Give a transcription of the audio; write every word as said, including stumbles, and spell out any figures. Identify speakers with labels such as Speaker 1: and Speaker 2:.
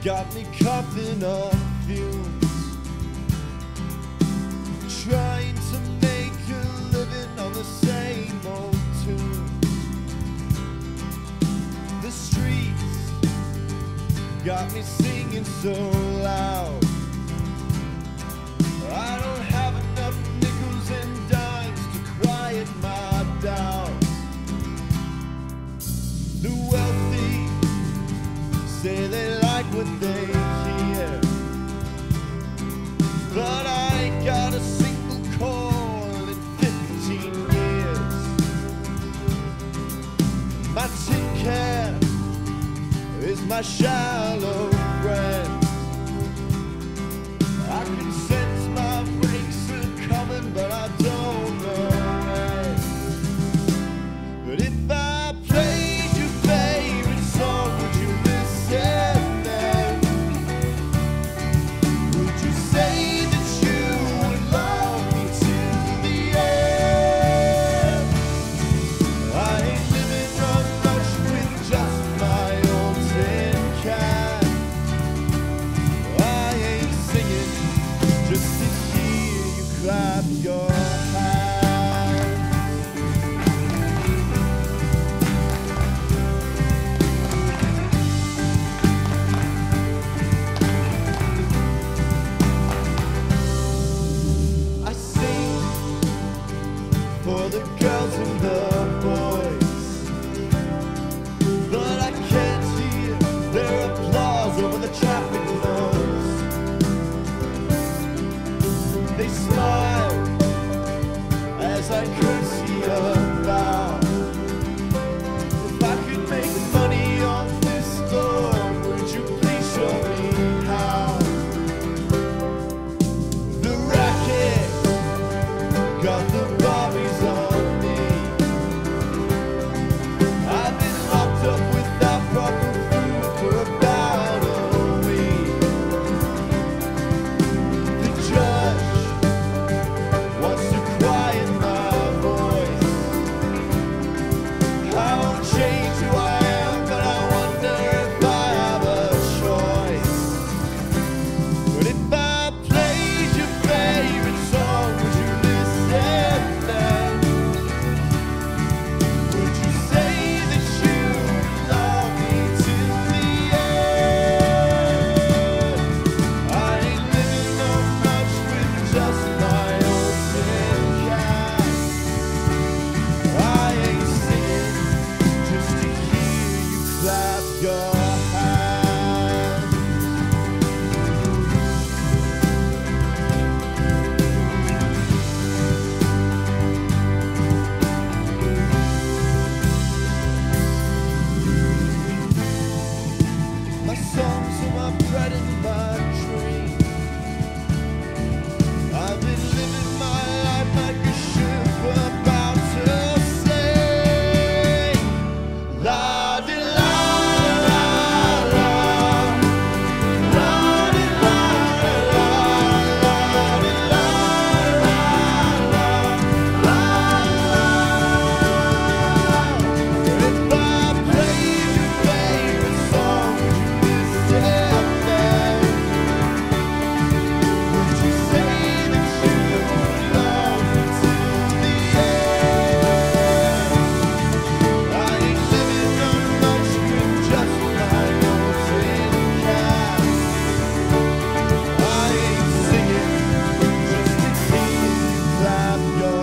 Speaker 1: got me coughing on fumes, trying to make a living on the same old tune. The streets got me singing so loud. I don't have enough nickels and dimes to quiet my doubts. The wealthy say they like what they hear, but I ain't got a single call in fifteen years. My tin can is my shallow friend. I can sense my breaks are coming, but I don't know when. But if I played your favorite song, would you listen then? Would you say that you would love me till the end? I ain't living on much with just my old tin can. I ain't singing just to hear you clap your hands. I sing for the girls and the boys, but I can't hear their applause over the traffic noise. They smile as I curtsy about. If I could make money on this storm, would you please show me how? The racket got the Barbies on me. I've been locked up without proper food for about a week. The judge wants to quiet my voice. I won't change who I am, but I wonder if I have a choice. But if I played your favorite song, would you listen then? Would you say that you love me till the end? I ain't living on much with just my old tin can. I ain't singing just to hear you clap your hands. My songs are my bread and my dream. I've been living my life like a ship about to sail. La di la la la, la di la la la, la di la la la la. If I played your favorite song, would you listen then? Would you say that you would love me till the end? I ain't living on much with just my old tin can. I ain't singing just to hear you clap your